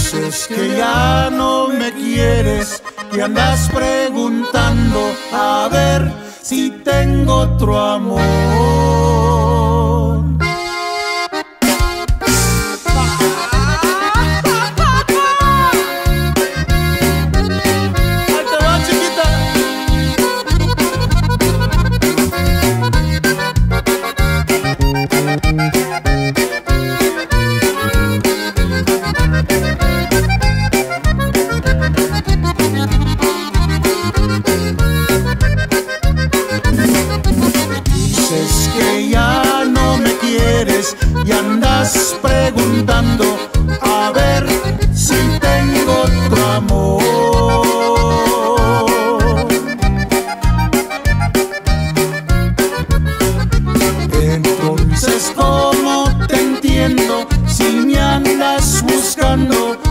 Dices que ya no me quieres y andas preguntando a ver si tengo otro amor. Ahí te va, chiquita. Dices que ya no me quieres y andas preguntando a ver si tengo otro amor. Entonces, ¿cómo te entiendo si me andas buscando